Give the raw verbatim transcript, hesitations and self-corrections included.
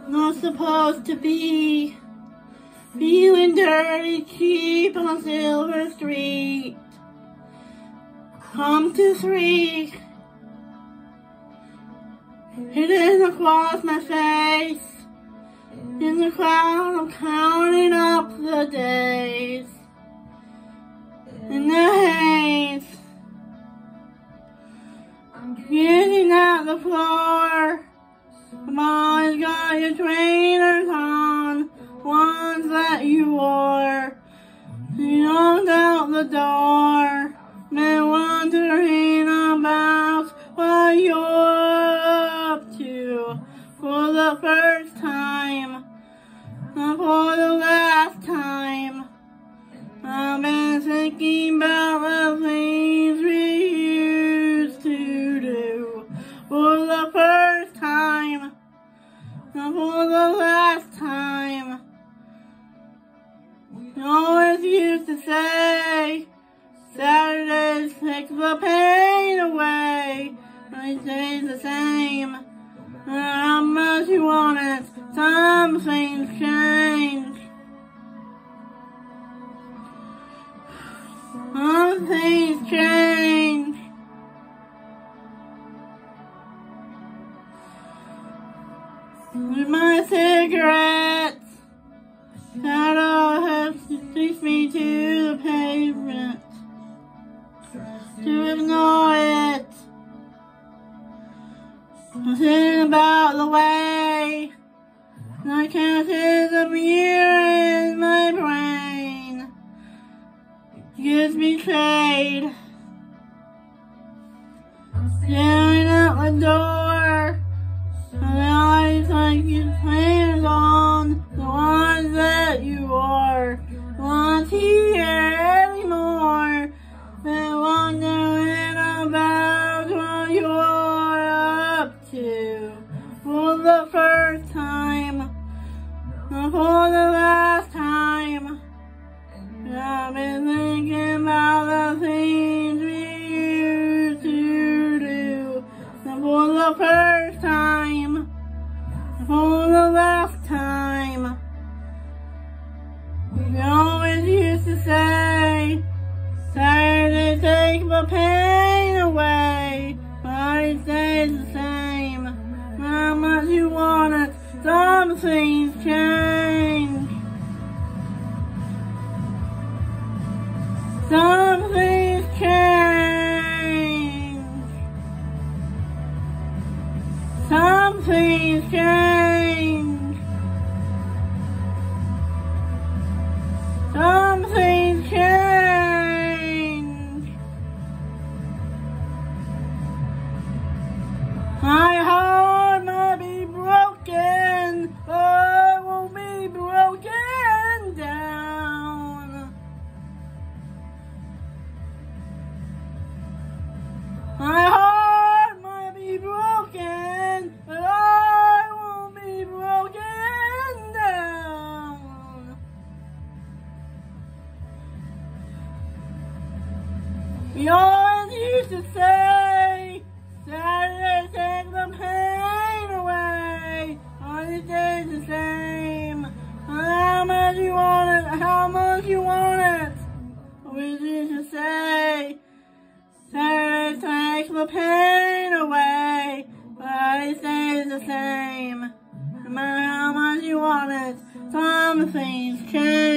not supposed to be feeling dirty, cheap on Silver Street. Come to three, hidden across my face. In the crowd, I'm counting up the days. In the haze, I'm getting at the floor. I've always got your trainers on, ones that you wore. You knocked out the door, been wondering about what you're up to for the first time, and for the last time. I've been thinking about the things we used to do for the first time, and for the last time. You always used to say, Saturdays take the pain away, and it stays the same. And how much you want it, some things change. Some things change. With my cigarettes, shadow has pushed me to the pavement to ignore it. I'm thinking about the way I can't see the mirror in my brain. Gets betrayed. Staring out the door, and the eyes like your plans on, the ones that you are, not here anymore. And wondering about what you're up to for the first time, and for the last time. I've been thinking about the things we used to do, and for the first time, and for the last time. We always used to say, Saturday take the pain away, but it stays the same. How much you want it, some things change. Some things change. Some things change. Some things change. My heart might be broken, but it won't be broken down. My heart might be broken, but I won't be broken down. We always used to say, Saturday take the pain away, but it stays the same. How much you want it, how much you want it. We used to say, Saturday take the pain away, but it stays the same. No matter how much you want it, some things change.